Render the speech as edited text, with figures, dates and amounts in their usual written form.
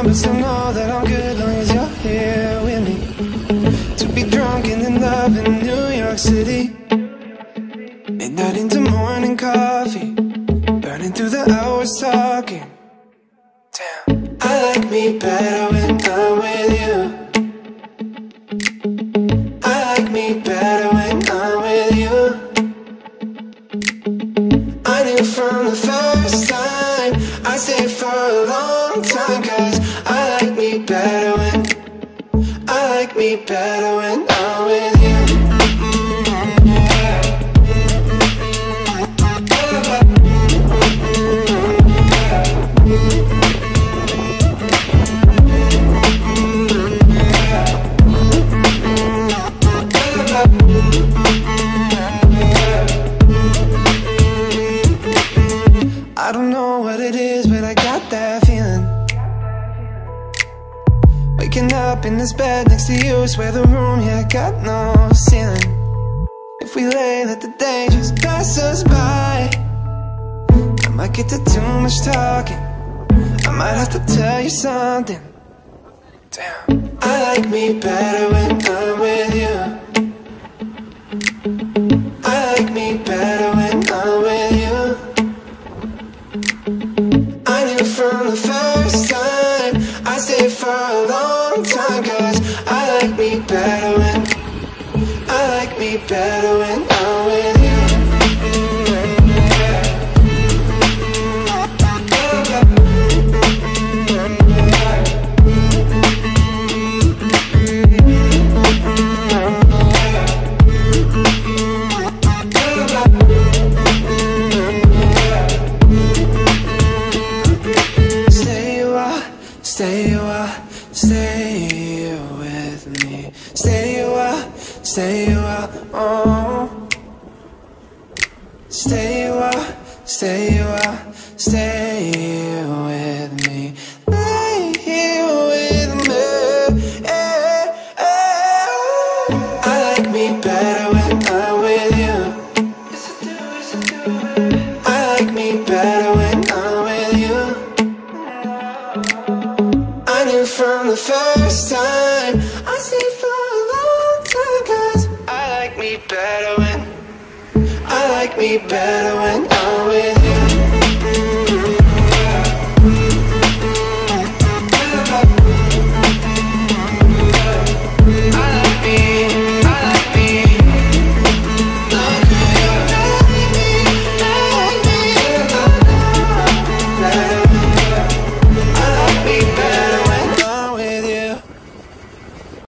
but still know that I'm good long as you're here with me. To be drunk and in love in New York City. Midnight into morning coffee, burning through the hours talking. Damn, I like me better when I'm with you. I like me better when I'm with you. I knew from the first time I stayed for a long time, 'cause I like me better when I'm with you. I don't know what it is, but I got that feeling. Waking up in this bed next to you, swear the room, yeah, got no ceiling. If we lay, let the day just pass us by. I might get to too much talking, I might have to tell you something. Damn, I like me better when I'm with you. I like me better when I'm with you. I knew from the first time I stayed for a long time, 'cause I like me better when I'm with you. Stay with me. Stay a while, oh. Stay a while, stay with me. Lay here with me. I like me better when I'm with you. I like me better when I'm with you. I knew from the first time I stayed for a long time, 'cause I like me better when I'm with you.